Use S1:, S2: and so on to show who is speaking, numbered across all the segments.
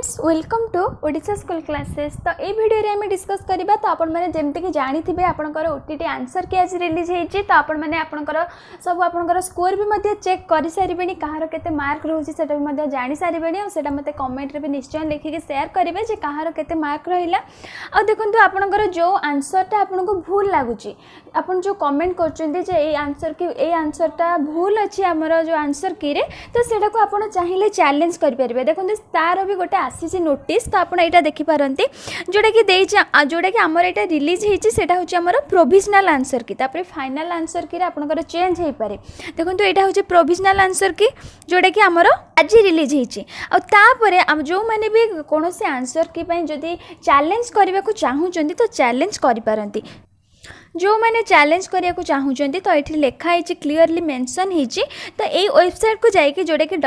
S1: Friends welcome to Odisha school classes. तो ये video रे हमें डिस्कस करबा। तो आपण माने जेमते कि जानिथिबे आपनकर ओटीटी आंसर के आज रिलीज हेची। तो आपण माने आपनकर सब आपनकर स्कोर भी मध्य चेक करि सारिबेनी, कहार केते मार्क रहउची सेटा भी मध्य जानि सारिबेनी। आ सेटा मते कमेंट रे भी निश्चय लिखि के शेयर करिवे जे कहार केते मार्क रहिला। आ देखंतु आपनकर जो आंसरटा आपनको भूल लागुची, आपन जो कमेंट करचंदी जे ए आंसरटा भूल अछि हमर जो आंसर की रे, तो सेटा को आपण चाहिले चैलेंज करि परिबे। देखंतु तार भी गोटे आसी नोटिस। तो आप यहाँ देखिपारती जोटा कि जोटा कि आमर यहाँ रिलीज होता हूँ प्रोविजनल आंसर की, तापर फाइनल आंसर की आपंकर चेंज हो पारे। देखो यहाँ हूँ प्रोविजनल आंसर की जोटा कि आमर आज रिलीज होपर जो मैंने भी कौन से आंसर की जदि चैलेंज करने को चाहूँगी तो चैलेंज करें। जो मैंने चैलेंज करिया को चाहूँगी तो ये लिखाई क्लीयरली मेंशन होती। तो ये वेबसाइट को जाइए जोटा कि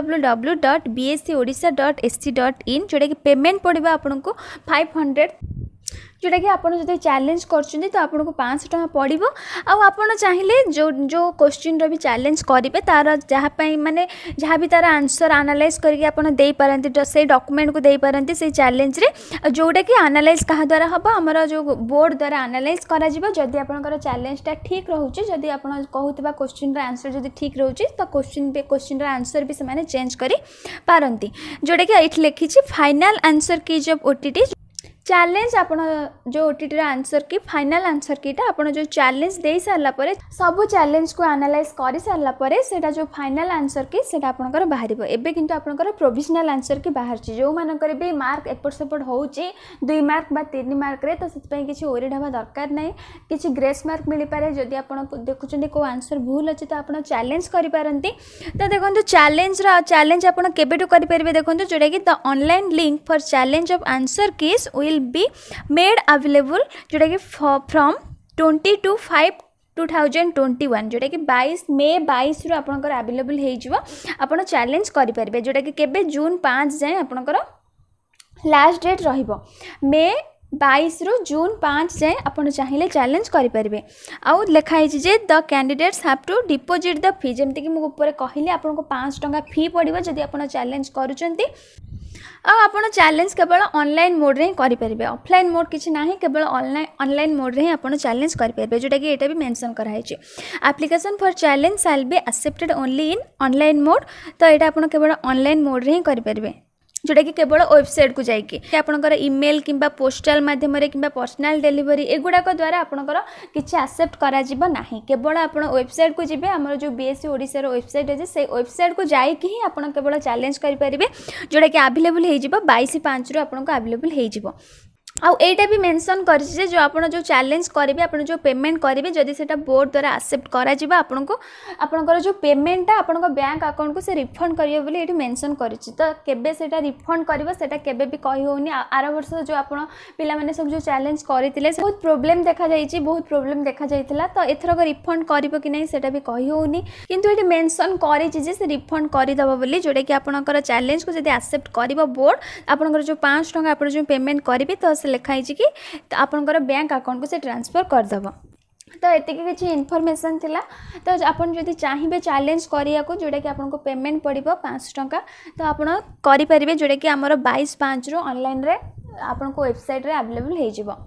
S1: www.bscodisha.ac.in जोटा कि पेमेंट पड़ेगा आपन को 500, जोटा कि आपन जब चैलेंज करछुंदी तो आपन को 500 टका पड़िबो। आ आपन चाहिले जो क्वेश्चन रो भी चैलेंज करिवे तार जहाँ माने जहाँ भी तार आंसर एनालाइज करके आपन दे पारंती, से डॉक्यूमेंट को दे पारंती से चैलेंज रे, जोटा कि एनालाइज कहा द्वारा हम हमर जो बोर्ड द्वारा एनालाइज करा जिवो। जदि आपनकर चैलेंजटा ठीक रहउची, जदि आपन कहउतबा क्वेश्चन रो आंसर जदि ठीक रहउची तो क्वेश्चन रो आंसर भी से माने चेंज करी पारंती। जोटा कि एठी लिखिछि फाइनल आंसर की जब ओटीटी चैलेंज आपन जो ओटीटी आंसर की फाइनल आंसर कीटा आपन जो चैलेंज दे सारला परे सब चैलेंज को एनालाइज करि सारला परे सेटा जो फाइनल आंसर की सेटा आपनकर बाहरिबो। एबे किंतु आपनकर प्रोविजनल आंसर की बाहरची, जो मानकर भी मार्क एपट सेपट होउची 2 मार्क बा 3 मार्क रे, तो सेत पई किछि ओरिड हबा दरकार नै। किछि ग्रेस मार्क मिलि पारे जदि आपन देखुचंदी को आंसर भूल अछि तो आपन चैलेंज करि पारंती। तो देखंतु चैलेंज आपन केबेटु करि परिबे। देखंतु जोटा कि the online link for challenge of answer keys will be made available जोटा कि from 22/5/2021 जोटा कि 22 मे 22 रु आपनकर अवेलेबल हे जिवो। आपन चैलेंज करि परिबे जोटा कि केबे जून 5 जाय आपनकर लास्ट डेट रहिबो। मे 22 रु जून 5 जाए आपन चाहिए चैलेंज करि परिबे। आउ लिखाई जे the candidates have to deposit the fee, जेमति कि मु ऊपर कहली आपन को 5 टका फी पड़िबो जदि आपन चैलेंज करूचंती। आपन चैलेंज केवल ऑनलाइन मोड रे करि परिबे, ऑफलाइन मोड किछि नाही, केवल ऑनलाइन मोड रे आपन चैलेंज करि परिबे। जोटा कि एटा भी मेंशन करा है application for challenge shall be accepted only in online mode. तो एटा आपन केवल ऑनलाइन मोड रे करि परिबे, जोटा कि केवल वेबसाइट को जाइए आपनकर ईमेल किंबा पोस्टल माध्यम रे किंबा पर्सनल डिलीवरी एगुड़ाक द्वारा आपनकर किछि एक्सेप्ट करा जिवो नाही। केवल आपन वेबसाइट को जिबे, हमर जो बीएससी ओडिसा रो वेबसाइट अछि से वेबसाइट को जाइए ही आपन केवल चैलेंज करि परिबे, जोटा कि अवेलेबल हे जिवो 22/5 रु आपन को अवेलेबल हे जिवो। आउ एटा भी मेंशन करछि जो आपन जो चैलेंज करिवे आपन जो पेमेंट करिवे जदि सेटा बोर्ड द्वारा एक्सेप्ट करा जिवो आपन को आपनकर जो पेमेंटटा आपन को बैंक अकाउंट को से रिफंड करियो बोली एठी मेंशन करछि। तो केबे सेटा रिफंड करबो सेटा केबे भी कहि होउनी। आर वर्ष जो आपन पिला माने सब जो चैलेंज करितिले बहुत प्रॉब्लम देखा जाईछि, बहुत प्रॉब्लम देखा जाईतिला। तो एथरो को रिफंड करिवो कि नै सेटा भी कहि होउनी, किंतु एठी मेंशन करिछि जे से रिफंड करि दबो बोली, जोटा कि आपनकर चैलेंज को जदि एक्सेप्ट करिवो बोर्ड आपनकर जो 5 टका आपन जो पेमेंट करिवे तो लिखाई कि आपनकर बैंक अकाउंट को से ट्रांसफर कर दबो। तो एति किछि इन्फॉर्मेशन थिला। तो आपन जदि चाहिबे चैलेंज करिया को जोटा कि आपन को पेमेंट पड़िबो 5 टका, तो आपन करि परिबे जोटा कि हमर 22/5 रो ऑनलाइन रे आपन को वेबसाइट रे अवेलेबल हे जिवो।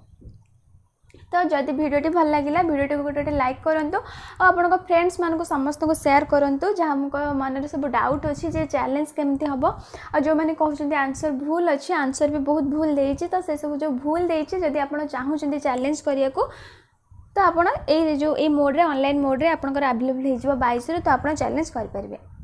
S1: तो जदि वीडियोटी भल लगिला वीडियोटी को गोटे लाइक करंतु और आपन फ्रेंड्स मान को समस्त को शेयर करंतु जहाँ मन में सब डाउट अच्छी जे चैलेंज केमती हम। और जो मैंने कहते आंसर भूल अच्छी, आंसर भी बहुत भूल देइछि। तो से सब जो भूल देइछि जदि आपन चाहूचंदी चैलेंज करिया को तो आपन ए जो ए मोड रे ऑनलाइन मोड रे आपनकर अवेलेबल हे जिवो 22 रे, तो आपन चैलेंज करि परिबे।